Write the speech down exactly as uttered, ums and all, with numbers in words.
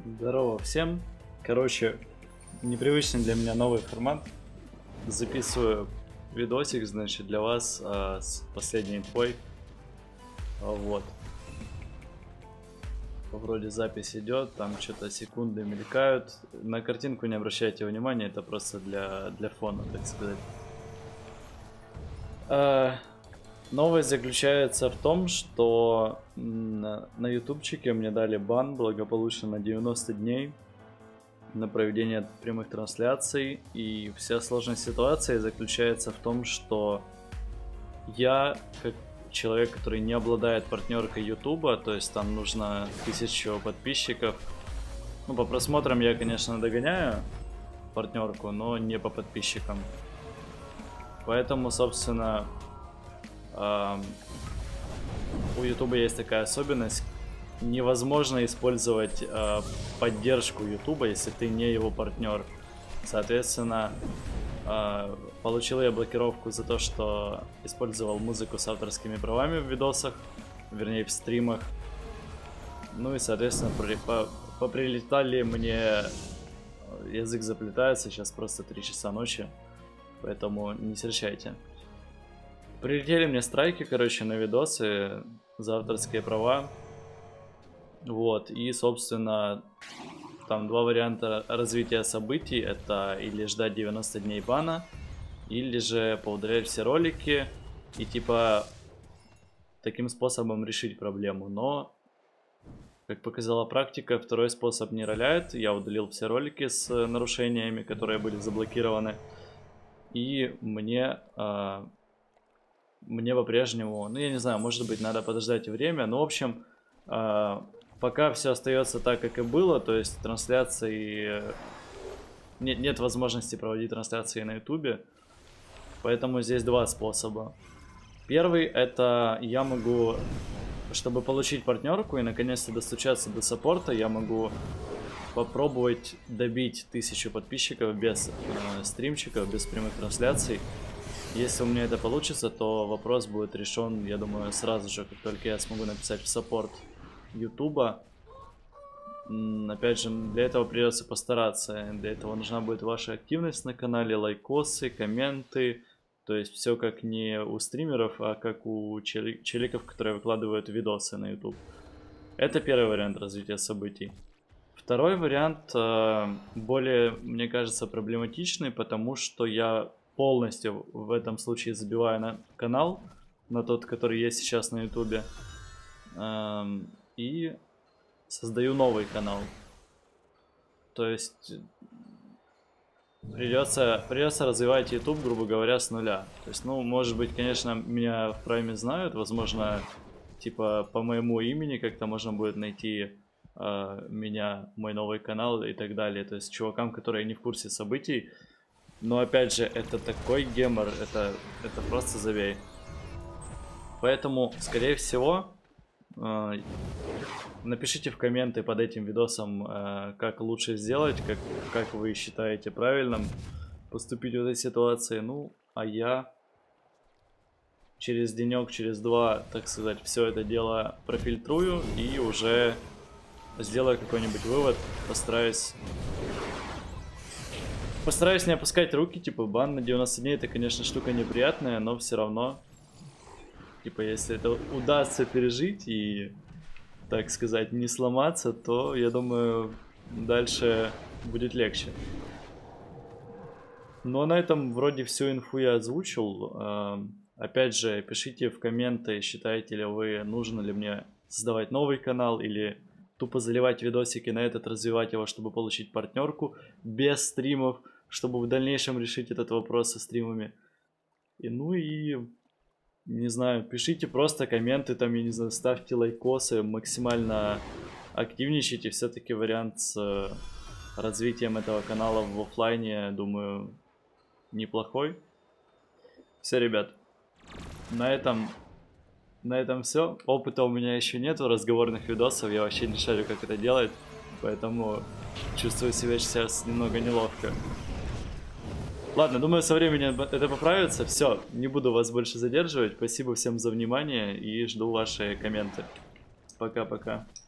Здорово всем. Короче, непривычный для меня новый формат. Записываю видосик, значит, для вас а, с последней инфой. А, вот. Вроде запись идет, там что-то секунды мелькают. На картинку не обращайте внимания, это просто для, для фона, так сказать. А, новость заключается в том, что на, на ютубчике мне дали бан благополучно на девяносто дней на проведение прямых трансляций. И вся сложность ситуации заключается в том, что я, как человек, который не обладает партнеркой ютуба, то есть там нужно тысячу подписчиков. Ну, по просмотрам я, конечно, догоняю партнерку, но не по подписчикам. Поэтому, собственно, э, у ютуба есть такая особенность. Невозможно использовать э, поддержку ютуба, если ты не его партнер. Соответственно, э, получил я блокировку за то, что использовал музыку с авторскими правами в видосах, вернее в стримах. Ну и, соответственно, при, по, поприлетали мне, язык заплетается, сейчас просто три часа ночи, поэтому не серчайте. Прилетели мне страйки, короче, на видосы за авторские права. Вот, и, собственно, там два варианта развития событий. Это или ждать девяносто дней бана, или же поудалять все ролики и, типа, таким способом решить проблему. Но, как показала практика, второй способ не роляет. Я удалил все ролики с нарушениями, которые были заблокированы. И мне... Э, мне по-прежнему... Ну, я не знаю, может быть, надо подождать время. Но, в общем... Э, Пока все остается так, как и было, то есть трансляции... Нет, нет возможности проводить трансляции на ютубе, поэтому здесь два способа. Первый — это я могу, чтобы получить партнерку и наконец-то достучаться до саппорта, я могу попробовать добить тысячу подписчиков без э, стримчиков, без прямых трансляций. Если у меня это получится, то вопрос будет решен, я думаю, сразу же, как только я смогу написать в саппорт ютуба. Опять же, для этого придется постараться. Для этого нужна будет ваша активность на канале, лайкосы, комменты. То есть все как не у стримеров, а как у челиков, которые выкладывают видосы на ютуб. Это первый вариант развития событий. Второй вариант более, мне кажется, проблематичный, потому что я полностью в этом случае забиваю на канал, на тот, который есть сейчас на ютубе. И создаю новый канал. То есть придется, придется развивать YouTube, грубо говоря, с нуля. То есть, ну, может быть, конечно, меня в прайме знают, возможно, типа по моему имени как-то можно будет найти э, меня, мой новый канал и так далее. То есть чувакам, которые не в курсе событий. Но опять же, это такой гемор, это, это просто забей. Поэтому, скорее всего... Напишите в комменты под этим видосом, как лучше сделать, как, как вы считаете правильным поступить в этой ситуации. Ну, а я через денек, через два, так сказать, все это дело профильтрую и уже сделаю какой-нибудь вывод. Постараюсь... Постараюсь не опускать руки, типа бан на девяносто дней, это, конечно, штука неприятная, но все равно... Типа, если это удастся пережить и, так сказать, не сломаться, то, я думаю, дальше будет легче. Но на этом вроде всю инфу я озвучил. Опять же, пишите в комменты, считаете ли вы, нужно ли мне создавать новый канал или тупо заливать видосики, на этот развивать его, чтобы получить партнерку без стримов, чтобы в дальнейшем решить этот вопрос со стримами. И ну и... Не знаю, пишите просто комменты, там, я не знаю, ставьте лайкосы, максимально активничайте. Все-таки вариант с развитием этого канала в офлайне, думаю, неплохой. Все, ребят, на этом, на этом все. Опыта у меня еще нету разговорных видосов, я вообще не шарю, как это делать, поэтому чувствую себя сейчас немного неловко. Ладно, думаю, со временем это поправится. Все, не буду вас больше задерживать. Спасибо всем за внимание и жду ваши комменты. Пока-пока.